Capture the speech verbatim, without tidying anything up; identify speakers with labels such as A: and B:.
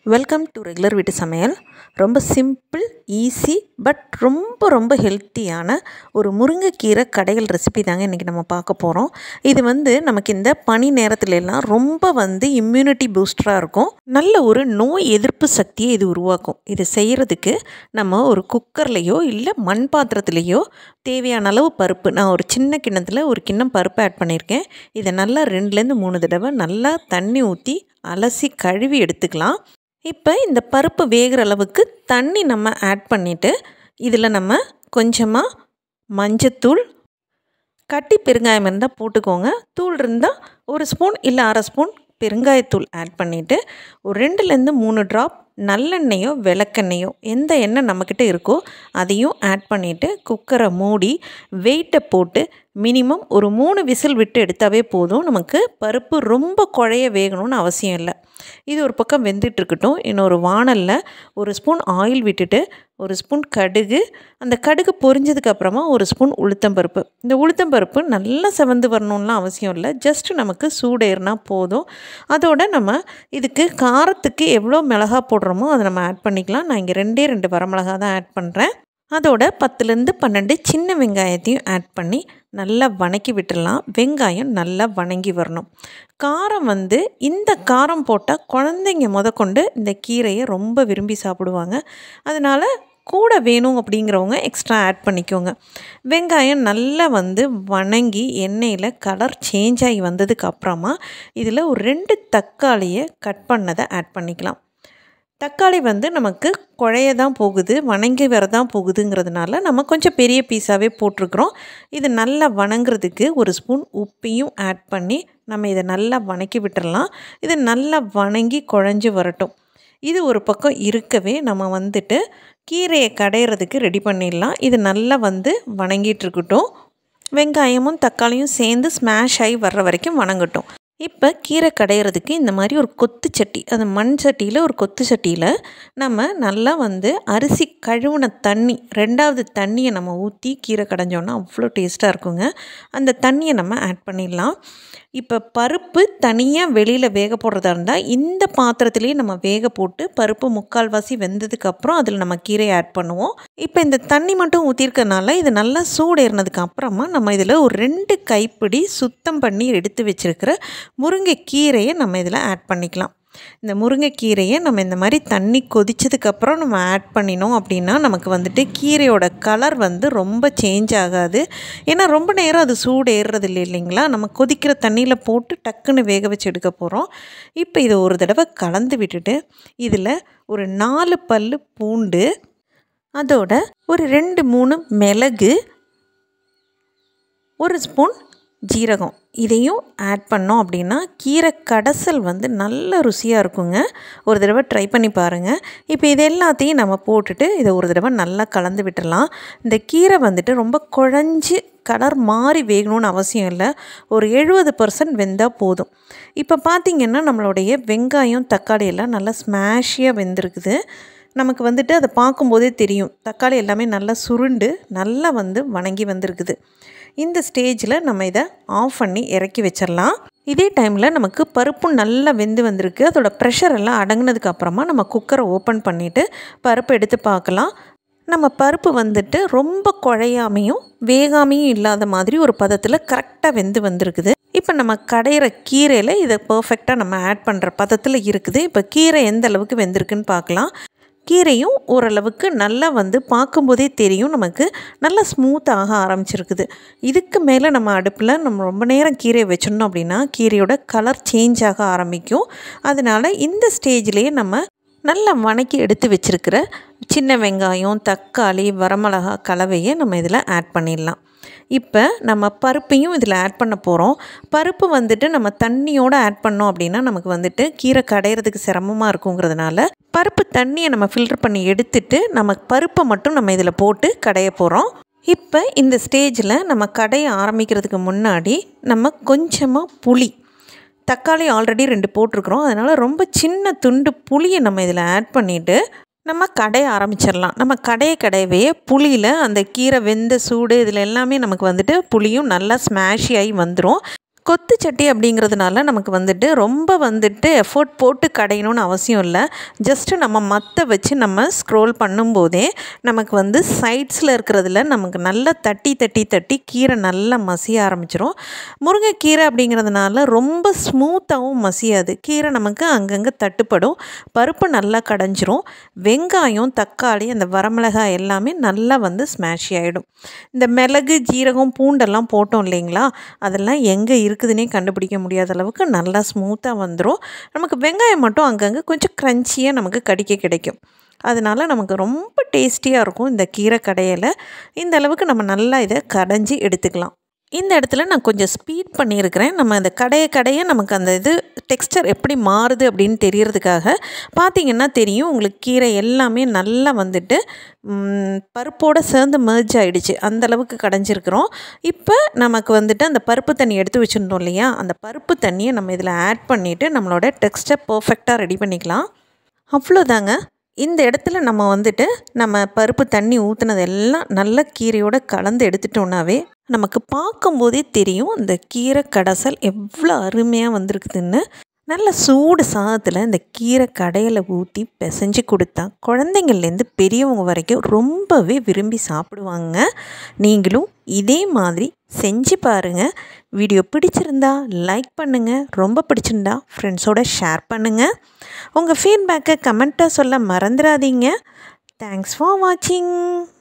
A: Welcome to regular வீட்டு சமையல். ரொம்ப சிம்பிள், ஈஸி, பட் ரொம்ப ரொம்ப ஹெல்த்தியான ஒரு முருங்கைக்கீரை கடையல் ரெசிபி தாங்க இன்றைக்கி நம்ம பார்க்க போகிறோம். இது வந்து நமக்கு இந்த பனி நேரத்துலலாம் ரொம்ப வந்து இம்யூனிட்டி பூஸ்டராக இருக்கும். நல்ல ஒரு நோய் எதிர்ப்பு சக்தியை இது உருவாக்கும். இது செய்கிறதுக்கு நம்ம ஒரு குக்கர்லேயோ இல்லை மண் பாத்திரத்துலேயோ தேவையான அளவு பருப்பு, நான் ஒரு சின்ன கிண்ணத்தில் ஒரு கிண்ணம் பருப்பு ஆட் பண்ணியிருக்கேன். இதை நல்லா ரெண்டுலேருந்து மூணு தடவை நல்லா தண்ணி ஊற்றி அலசி கழுவி எடுத்துக்கலாம். இப்போ இந்த பருப்பு வேகிற அளவுக்கு தண்ணி நம்ம ஆட் பண்ணிவிட்டு இதில் நம்ம கொஞ்சமாக மஞ்சத்தூள், கட்டி பெருங்காயம் இருந்தால் போட்டுக்கோங்க, தூள் இருந்தால் ஒரு ஸ்பூன் இல்லை அரை ஸ்பூன் பெருங்காயத்தூள் ஆட் பண்ணிவிட்டு ஒரு ரெண்டுலேருந்து மூணு ட்ராப் நல்லெண்ணெயோ விளக்கெண்ணெயோ எந்த எண்ணெய் நம்மக்கிட்ட இருக்கோ அதையும் ஆட் பண்ணிவிட்டு குக்கரை மூடி வெயிட்டை போட்டு மினிமம் ஒரு மூணு விசில் விட்டு எடுத்தாவே போதும். நமக்கு பருப்பு ரொம்ப குழைய வேகணும்னு அவசியம் இல்லை. இது ஒரு பக்கம் வெந்துட்டுருக்கட்டும். இன்னொரு வாணலில் ஒரு ஸ்பூன் ஆயில் விட்டுட்டு ஒரு ஸ்பூன் கடுகு, அந்த கடுகு பொரிஞ்சதுக்கப்புறமா ஒரு ஸ்பூன் உளுத்தம்பருப்பு. இந்த உளுத்தம்பருப்பு நல்லா செவந்து வரணும்லாம் அவசியம் இல்லை, ஜஸ்ட்டு நமக்கு சூடேறினா போதும். அதோட நம்ம இதுக்கு காரத்துக்கு எவ்வளோ மிளகா போடுறோமோ அதை நம்ம ஆட் பண்ணிக்கலாம். நான் இங்கே ரெண்டே ரெண்டு வரமிளகா தான் ஆட் பண்ணுறேன். அதோட பத்துலேருந்து பன்னெண்டு சின்ன வெங்காயத்தையும் ஆட் பண்ணி நல்லா வணக்கி விட்டுடலாம். வெங்காயம் நல்லா வணங்கி வரணும். காரம் வந்து இந்த காரம் போட்டால் குழந்தைங்க முத கொண்டு இந்த கீரையை ரொம்ப விரும்பி சாப்பிடுவாங்க. அதனால் கூட வேணும் அப்படிங்கிறவங்க எக்ஸ்ட்ரா ஆட் பண்ணிக்கோங்க. வெங்காயம் நல்லா வந்து வணங்கி எண்ணெயில் கலர் சேஞ்ச் ஆகி வந்ததுக்கு அப்புறமா இதில் ஒரு ரெண்டு தக்காளியை கட் பண்ணதை ஆட் பண்ணிக்கலாம். தக்காளி வந்து நமக்கு குழைய தான் போகுது, வணங்கி வர தான் போகுதுங்கிறதுனால நம்ம கொஞ்சம் பெரிய பீஸாகவே போட்டிருக்கிறோம். இது நல்லா வணங்குறதுக்கு ஒரு ஸ்பூன் உப்பையும் ஆட் பண்ணி நம்ம இதை நல்லா வணக்கி விட்டுடலாம். இது நல்லா வணங்கி குழஞ்சி வரட்டும். இது ஒரு பக்கம் இருக்கவே நம்ம வந்துட்டு கீரையை கடையிறதுக்கு ரெடி பண்ணிடலாம். இது நல்லா வந்து வணங்கிட்டு இருக்கட்டும். வெங்காயமும் தக்காளியும் சேர்ந்து ஸ்மாஷ் ஆகி வர்ற வரைக்கும் வணங்கட்டும். இப்போ கீரை கடையிறதுக்கு இந்த மாதிரி ஒரு கொத்து சட்டி, அது மண் சட்டியில் ஒரு கொத்து சட்டியில் நம்ம நல்லா வந்து அரிசி கழுவுன தண்ணி, ரெண்டாவது தண்ணியை நம்ம ஊற்றி கீரை கடைஞ்சோன்னா அவ்வளோ டேஸ்ட்டாக இருக்குங்க. அந்த தண்ணியை நம்ம ஆட் பண்ணிடலாம். இப்போ பருப்பு தனியாக வெளியில் வேக போடுறதா இருந்தால் இந்த பாத்திரத்துலேயே நம்ம வேக போட்டு பருப்பு முக்கால்வாசி வெந்ததுக்கப்புறம் அதில் நம்ம கீரையை ஆட் பண்ணுவோம். இப்போ இந்த தண்ணி மட்டும் ஊற்றிருக்கனால இது நல்லா சூடேறினதுக்கு அப்புறமா நம்ம இதில் ஒரு ரெண்டு கைப்பிடி சுத்தம் பண்ணி எடுத்து வச்சுருக்கிற முருங்கைக்கீரையை நம்ம இதில் ஆட் பண்ணிக்கலாம். இந்த முருங்கைக்கீரையை நம்ம இந்த மாதிரி தண்ணி கொதிச்சதுக்கப்புறம் நம்ம ஆட் பண்ணினோம் அப்படின்னா நமக்கு வந்துட்டு கீரையோட கலர் வந்து ரொம்ப சேஞ்ச் ஆகாது. ஏன்னா ரொம்ப நேரம் அது சூடு ஏறுறது இல்லை இல்லைங்களா, நம்ம கொதிக்கிற தண்ணியில் போட்டு டக்குன்னு வேக வச்சு எடுக்க போகிறோம். இப்போ இதை ஒரு தடவை கலந்து விட்டுட்டு இதில் ஒரு நாலு பல் பூண்டு, அதோட ஒரு ரெண்டு மூணு மிளகு, ஒரு ஸ்பூன் ஜீரகம் இதையும் ஆட் பண்ணோம் அப்படின்னா கீரை கடைசல் வந்து நல்ல ருசியாக இருக்குங்க. ஒரு தடவை ட்ரை பண்ணி பாருங்கள். இப்போ இது எல்லாத்தையும் நம்ம போட்டுட்டு இதை ஒரு தடவை நல்லா கலந்து விட்டுடலாம். இந்த கீரை வந்துட்டு ரொம்ப குழஞ்சி கலர் மாறி வேகணும்னு அவசியம் இல்லை, ஒரு எழுபது பர்சன்ட் வெந்தால் போதும். இப்போ பார்த்திங்கன்னா நம்மளுடைய வெங்காயம் தக்காளி எல்லாம் நல்லா ஸ்மாஷியாக வெந்திருக்குது. நமக்கு வந்துட்டு அதை பார்க்கும்போதே தெரியும், தக்காளி எல்லாமே நல்லா சுருண்டு நல்லா வந்து வணங்கி வந்திருக்குது. இந்த ஸ்டேஜில் நம்ம இதை ஆஃப் பண்ணி இறக்கி வச்சிடலாம். இதே டைமில் நமக்கு பருப்பும் நல்லா வெந்து வந்திருக்கு. அதோட ப்ரெஷர் எல்லாம் அடங்கினதுக்கு அப்புறமா நம்ம குக்கரை ஓப்பன் பண்ணிவிட்டு பருப்பு எடுத்து பார்க்கலாம். நம்ம பருப்பு வந்துட்டு ரொம்ப குழையாமையும் வேகாமையும் இல்லாத மாதிரி ஒரு பதத்தில் கரெக்டாக வெந்து வந்திருக்குது. இப்போ நம்ம கடையிற கீரையில் இதை பர்ஃபெக்டாக நம்ம ஆட் பண்ணுற பதத்தில் இருக்குது. இப்போ கீரை எந்த அளவுக்கு வெந்திருக்குன்னு பார்க்கலாம். கீரையும் ஓரளவுக்கு நல்லா வந்து பார்க்கும்போதே தெரியும், நமக்கு நல்லா ஸ்மூத்தாக ஆரம்பிச்சிருக்குது. இதுக்கு மேலே நம்ம அடுப்பில் நம்ம ரொம்ப நேரம் கீரையை வச்சிடணும் அப்படின்னா கீரையோட கலர் சேஞ்ச் ஆக ஆரம்பிக்கும். அதனால் இந்த ஸ்டேஜ்லேயே நம்ம நல்லா வணக்கி எடுத்து வச்சுருக்கிற சின்ன வெங்காயம், தக்காளி, வரமிளகா கலவையை நம்ம இதில் ஆட் பண்ணிடலாம். இப்போ நம்ம பருப்பையும் இதில் ஆட் பண்ண போகிறோம். பருப்பு வந்துட்டு நம்ம தண்ணியோடு ஆட் பண்ணோம் அப்படின்னா நமக்கு வந்துட்டு கீரை கடையிறதுக்கு சிரமமாக இருக்குங்கிறதுனால பருப்பு தண்ணியை நம்ம ஃபில்டர் பண்ணி எடுத்துட்டு நம்ம பருப்பை மட்டும் நம்ம இதில் போட்டு கடைய போகிறோம். இப்போ இந்த ஸ்டேஜில் நம்ம கடைய ஆரம்பிக்கிறதுக்கு முன்னாடி நம்ம கொஞ்சமாக புளி, தக்காளி ஆல்ரெடி ரெண்டு போட்டிருக்கிறோம், அதனால் ரொம்ப சின்ன துண்டு புளியை நம்ம இதில் ஆட் பண்ணிவிட்டு நம்ம கடைய ஆரம்பிச்சிடலாம். நம்ம கடைய கடையவே புளியில் அந்த கீரை வெந்த சூடு இதில் எல்லாமே நமக்கு வந்துட்டு புளியும் நல்லா ஸ்மாஷி ஆகி வந்துடும். கொத்து சட்டி அப்படிங்கிறதுனால நமக்கு வந்துட்டு ரொம்ப வந்துட்டு எஃபோர்ட் போட்டு கடையணும்னு அவசியம் இல்லை. ஜஸ்ட்டு நம்ம மற்ற வச்சு நம்ம ஸ்க்ரோல் பண்ணும்போதே நமக்கு வந்து சைட்ஸில் இருக்கிறதுல நமக்கு நல்லா தட்டி தட்டி தட்டி கீரை நல்லா மசிய ஆரம்பிச்சிரும். முருங்கைக்கீரை அப்படிங்கிறதுனால ரொம்ப ஸ்மூத்தாகவும் மசியாது. கீரை நமக்கு அங்கங்கே தட்டுப்படும். பருப்பு நல்லா கடைஞ்சிரும். வெங்காயம், தக்காளி, அந்த வரமிளகாய் எல்லாமே நல்லா வந்து ஸ்மாஷி ஆகிடும். இந்த மிளகு, ஜீரகம், பூண்டெல்லாம் போட்டோம் இல்லைங்களா, அதெல்லாம் எங்கே இருக்குதுன்னே கண்டுபிடிக்க முடியாத அளவுக்கு நல்லா ஸ்மூத்தாக வந்துடும். நமக்கு வெங்காயம் மட்டும் அங்கங்கே கொஞ்சம் க்ரன்ச்சியாக நமக்கு கடிக்க கிடைக்கும். அதனால் நமக்கு ரொம்ப டேஸ்டியாக இருக்கும் இந்த கீரை கடையில். இந்த அளவுக்கு நம்ம நல்லா இதை கடைஞ்சி எடுத்துக்கலாம். இந்த இடத்துல நான் கொஞ்சம் ஸ்பீட் பண்ணியிருக்கிறேன். நம்ம அந்த கடைய கடைய நமக்கு அந்த இது டெக்ஸ்டர் எப்படி மாறுது அப்படின்னு தெரியறதுக்காக பார்த்திங்கன்னா தெரியும். உங்களுக்கு கீரை எல்லாமே நல்லா வந்துட்டு பருப்போடு சேர்ந்து மெர்ஜ் ஆகிடுச்சு. அந்தளவுக்கு கடைஞ்சிருக்கிறோம். இப்போ நமக்கு வந்துட்டு அந்த பருப்பு தண்ணி எடுத்து வச்சுருந்தோம் இல்லையா, அந்த பருப்பு தண்ணியை நம்ம இதில் ஆட் பண்ணிவிட்டு நம்மளோட டெக்ஸ்டர் பர்ஃபெக்டாக ரெடி பண்ணிக்கலாம். அவ்வளோதாங்க. இந்த இடத்துல நம்ம வந்துட்டு நம்ம பருப்பு தண்ணி ஊற்றுனது எல்லாம் நல்ல கீரையோடு கலந்து எடுத்துட்டோன்னாவே நமக்கு பார்க்கும்போதே தெரியும் இந்த கீரை கடைசல் எவ்வளோ அருமையாக வந்திருக்குதுன்னு. நல்ல சூடு சாதத்தில் இந்த கீரை கடையில் ஊற்றி பிசைஞ்சு கொடுத்தா குழந்தைங்கள்லேருந்து பெரியவங்க வரைக்கும் ரொம்பவே விரும்பி சாப்பிடுவாங்க. நீங்களும் இதே மாதிரி செஞ்சு பாருங்கள். வீடியோ பிடிச்சிருந்தா லைக் பண்ணுங்கள். ரொம்ப பிடிச்சிருந்தா ஃப்ரெண்ட்ஸோட ஷேர் பண்ணுங்கள். உங்கள் ஃபீட்பேக்கை கமெண்ட்டாக சொல்ல மறந்துடாதீங்க. தேங்க்ஸ் ஃபார் வாட்சிங்.